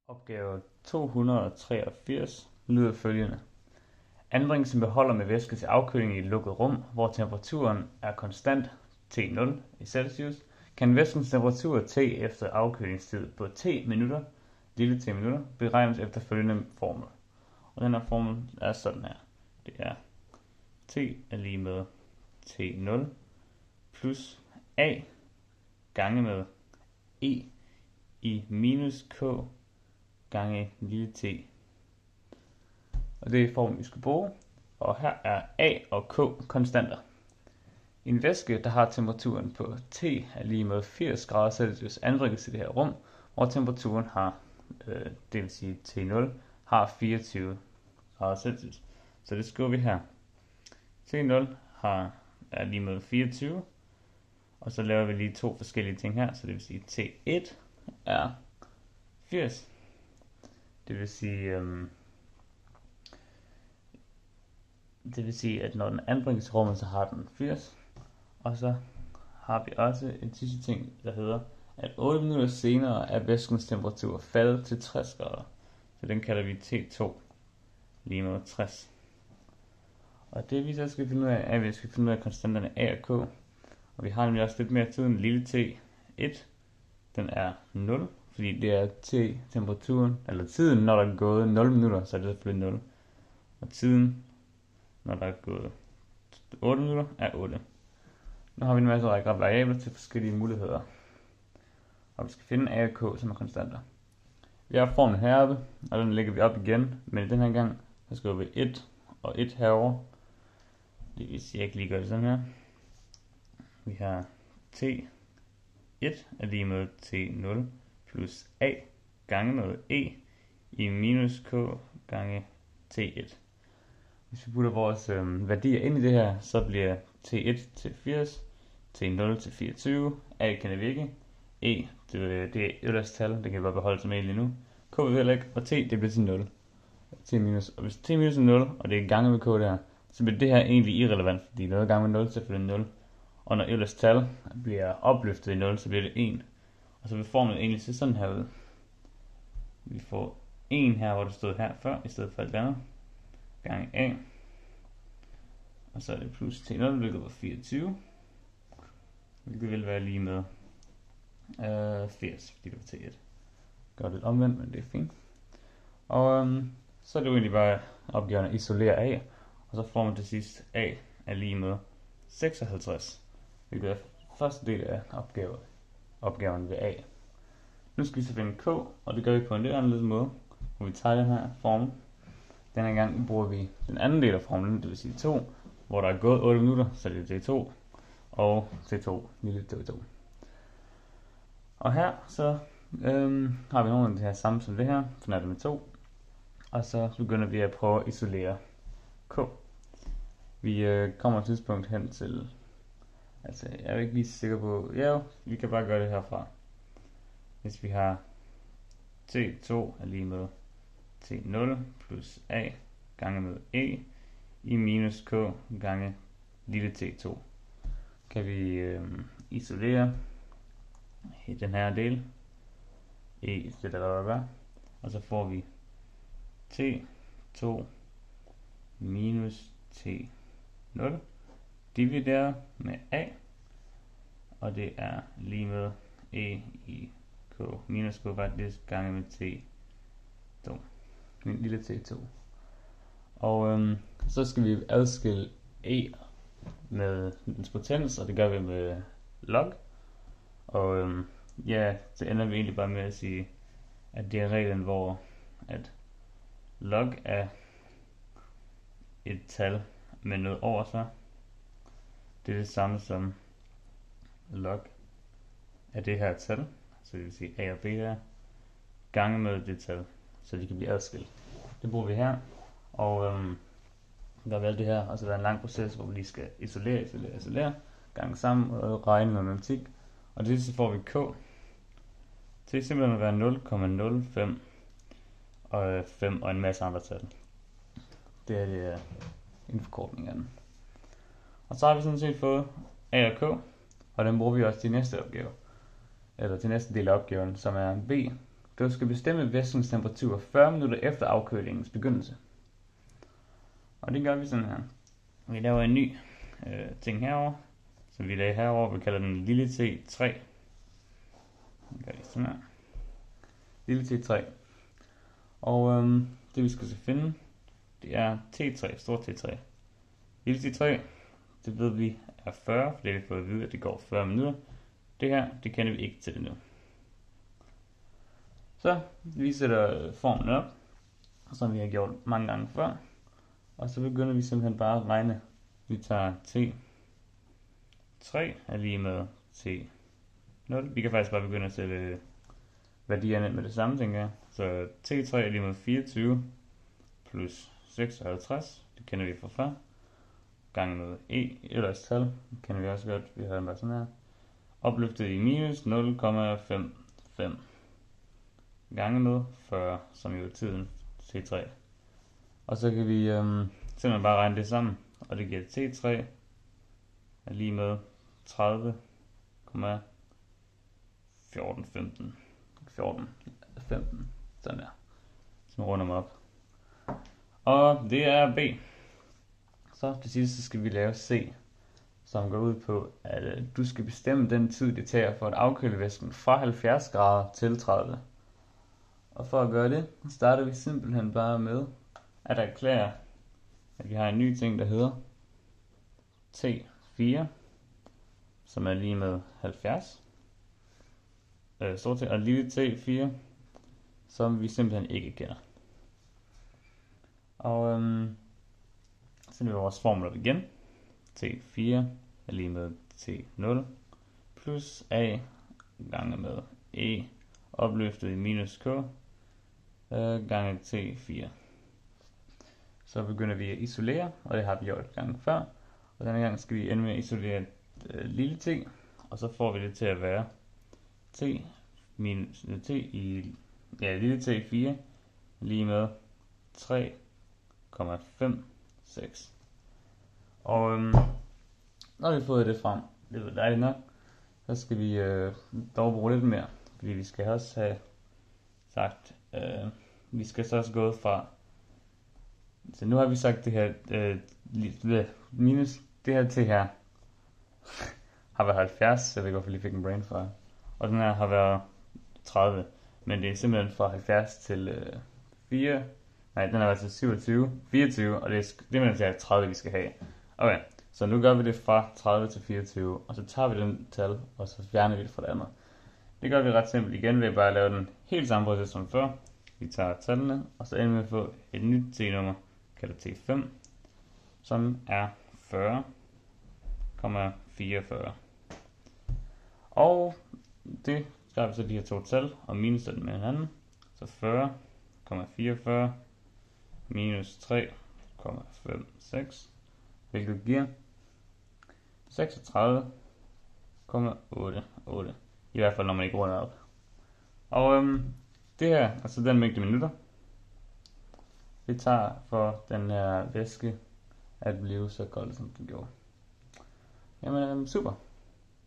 Opgave 283 lyder følgende. Anbringes en beholder med væske til afkøling i et lukket rum, hvor temperaturen er konstant T0 i Celsius, kan væskens temperatur T efter afkølingstid på T minutter, lille T minutter, beregnes efter følgende formel. Og den her formel er sådan her. Det er T er lige med T0 plus A gange med E i minus K gange lille t. Og det er formen, vi skal bruge. Og her er A og K konstanter. En væske, der har temperaturen på T er lige med 80 grader Celsius, anbringes i det her rum, hvor temperaturen har, det vil sige T0, har 24 grader Celsius. Så det skriver vi her. T0 er lige med 24, og så laver vi lige to forskellige ting her, så det vil sige T1 er 80. Det vil sige, at når den anbringes i rummet, så har den 80. Og så har vi også en sidste ting, der hedder, at 8 minutter senere er væskens temperatur faldet til 60 grader. Så den kalder vi T2 lige med 60. Og det vi så skal finde ud af, er, at vi skal finde ud af konstanterne A og K. Og vi har nemlig også lidt mere tid end lille T1. Den er 0, fordi det er T-temperaturen, eller tiden, når der er gået 0 minutter, så er det selvfølgelig 0. Og tiden, når der er gået 8 minutter, er 8. Nu har vi en masse række variabler til forskellige muligheder. Og vi skal finde A og K, som er konstanter. Vi har formlen heroppe, og den lægger vi op igen, men i den her gang, så skriver vi 1 og 1 herover. Det vil sige, at jeg ikke lige gør det sådan her. Vi har T1 er lige med T0 plus A gange med E i minus K gange T1. Hvis vi putter vores værdier ind i det her, så bliver T1 til 80, T0 til 24, A kender vi ikke, E det er øverste tal, det kan vi bare beholde som egentlig nu, K vil heller ikke, og T det bliver til 0. T minus, og hvis T minus er 0, og det er gange med K der, så bliver det her egentlig irrelevant, fordi noget gange med 0 så bliver 0. Og når øverste tal bliver opløftet i 0, så bliver det 1. Og så vil formlen egentlig se sådan her ud. Vi får 1 her, hvor det stod her før, i stedet for et andet, gange A. Og så er det plus T0, hvilket var 24. Hvilket vil være lige med 80, fordi det var T1. Gør det omvendt, men det er fint. Og så er det jo egentlig bare opgaven at isolere A. Og så får man til sidst A er lige med 56. Hvilket er første del af opgaven ved A. Nu skal vi så finde K, og det gør vi på en lidt anderledes måde, hvor vi tager den her formel. Denne gang bruger vi den anden del af formlen, det vil sige 2, hvor der er gået 8 minutter, så det er T2, og T2, lille T2. Og her så har vi nogle af det her samme som det her, sådan er det med 2, og så begynder vi at prøve at isolere K. Vi kommer et tidspunkt hen til, altså jeg er ikke lige sikker på, ja, vi kan bare gøre det herfra. Hvis vi har T2 er lige med T0 plus A gange med E i minus K gange lille T2, kan vi isolere den her del, E det der var, og så får vi T2 minus T0 divideret med A, og det er lige med E i K minus K faktisk gange med T2, min lille T2. Og så skal vi adskille E med dens potens, og det gør vi med log. Og ja, så ender vi egentlig bare med at sige, at det er reglen, hvor at log er et tal med noget over sig. Det er det samme som log af det her tal, så det vil sige A og B her, gange med det tal, så de kan blive adskilt. Det bruger vi her, og der er det her, og så er der en lang proces, hvor vi lige skal isolere, gange sammen og regne med matematik, og det så får vi K til simpelthen at være 0,05 og 5 og en masse andre tal. Det er en forkortning af den. Og så har vi sådan set fået A og K, og den bruger vi også til næste opgave, eller til næste del af opgaven, som er B Du skal bestemme væskens temperatur 40 minutter efter afkølingens begyndelse. Og det gør vi sådan her. Vi laver en ny ting herover, som vi laver herover. Vi kalder den lille T3. Vi gør det sådan her. Lille T3. Og det vi skal så finde, det er T3, stor T3. Lille T3, det ved vi er 40, for det har vi fået at vide, at det går 40 minutter. Det her, det kender vi ikke til det nu. Så vi sætter formen op, som vi har gjort mange gange før. Og så begynder vi simpelthen bare at regne. Vi tager T3 er lige med T0. Vi kan faktisk bare begynde at sætte værdierne med det samme, tænker jeg. Så T3 er lige med 24 plus 56, det kender vi fra før. Gange med E, ellers tal, det kender vi også godt, vi har den bare sådan her. Opløftet i minus 0,55 gange med 40, som jo er tiden T3. Og så kan vi simpelthen bare regne det sammen, og det giver T3 er lige med 30,1415. 15, sådan der. Så runder mig op. Og det er B. Så til sidst skal vi lave C, som går ud på, at du skal bestemme den tid, det tager for at afkøle væsken fra 70 grader til 30. Og for at gøre det, starter vi simpelthen bare med at erklære, at vi har en ny ting, der hedder T4, som er lige med 70. Og lille T4, som vi simpelthen ikke kender. Og så er vi vores formel op igen. T4 er lige med T0 plus A gange med E opløftet i minus K gange T4. Så begynder vi at isolere, og det har vi gjort gange før. Og denne gang skal vi ende med at isolere lille t, og så får vi det til at være t minus t i lille t4 lige med 3,56. Og når vi har fået det frem, det er dejligt nok, så skal vi dog bruge lidt mere, fordi vi skal også have sagt, vi skal så også gå fra, så nu har vi sagt det her, minus det her til her, har været 70, så jeg ved ikke hvorfor jeg lige fik en brain fart. Og den her har været 30, men det er simpelthen fra 70 til 4, nej den har været til 24, og det er simpelthen til 30 vi skal have. Okay, så nu gør vi det fra 30 til 24, og så tager vi den tal, og så fjerner vi det fra det andet. Det gør vi ret simpelt igen ved bare at lave den helt samme proces som før. Vi tager tallene, og så ender vi med at få et nyt t-nummer, kaldet T5, som er 40,44. Og det skriver vi så de her to tal, og minus den med hinanden. Så 40,44 minus 3,56, hvilket giver 36,88. I hvert fald når man ikke runder op. Og det her, altså den mængde minutter, det tager for den her væske at blive så kold som den gjorde. Jamen super.